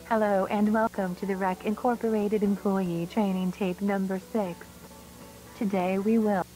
Hello and welcome to the Zeraex Incorporated Employee Training Tape number 6. Today we will